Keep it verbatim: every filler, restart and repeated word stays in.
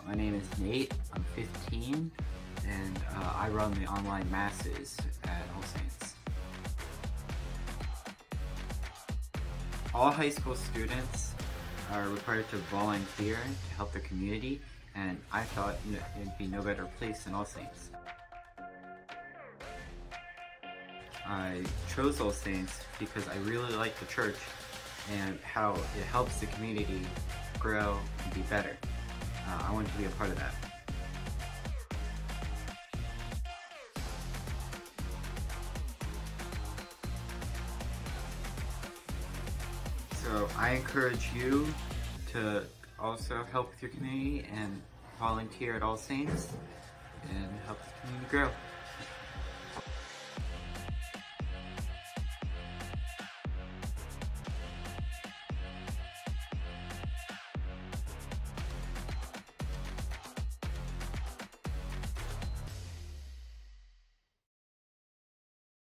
My name is Nate, I'm fifteen, and uh, I run the online masses at All Saints. All high school students are required to volunteer to help the community, and I thought it'd be no better place than All Saints. I chose All Saints because I really like the church and how it helps the community grow and be better. Uh, I want to be a part of that. So I encourage you to also help with your community and volunteer at All Saints and help the community grow.